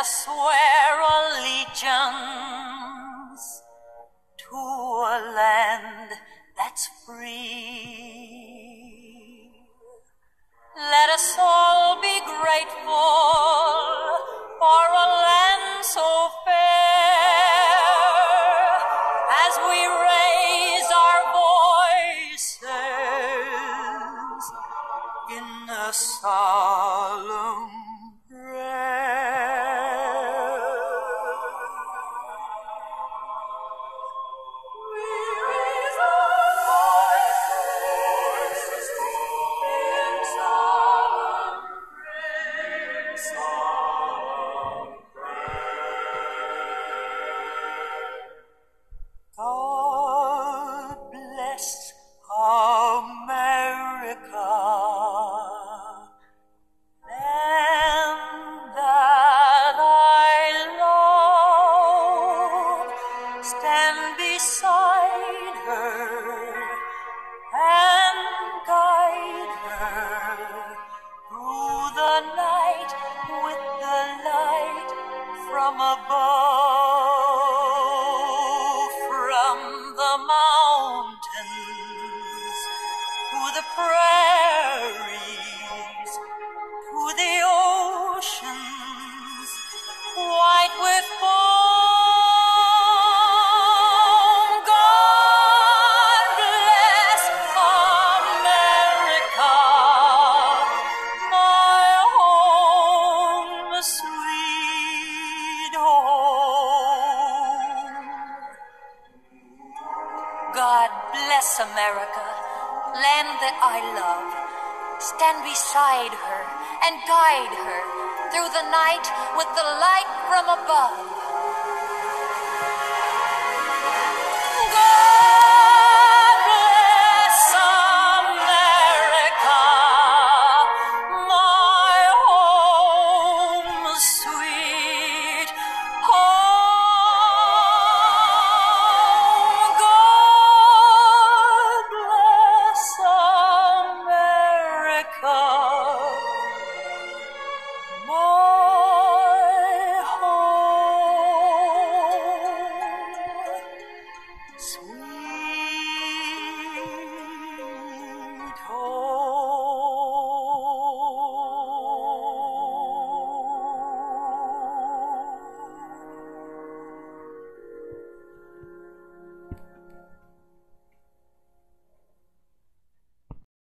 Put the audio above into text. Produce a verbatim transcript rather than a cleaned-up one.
us swear allegiance to a land that's free. Let us all be grateful for a land so fair as we raise our voices in a solemn God bless America, land that I love. Stand beside her and guide her through the night with the light from above, from the mountains to the prairies to the oceans white with foam. God bless America, my home, sweet home. God bless America, land that I love. Stand beside her and guide her through the night with the light from above.